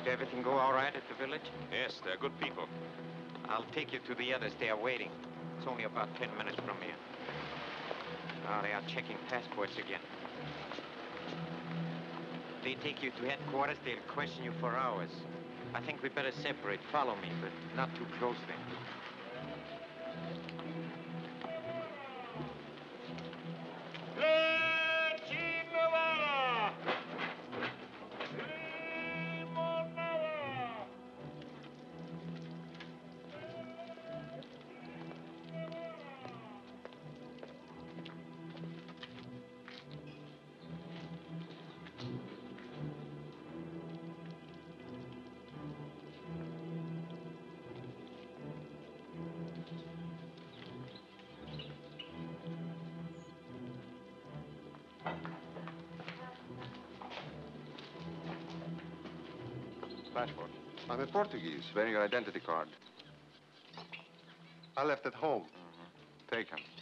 Did everything go all right at the village? Yes, they're good people. I'll take you to the others. They are waiting. It's only about 10 minutes from here. Now they are checking passports again. They take you to headquarters, they'll question you for hours. I think we better separate. Follow me, but not too closely. Passport. I'm a Portuguese, wearing your identity card. I left at home. Take him.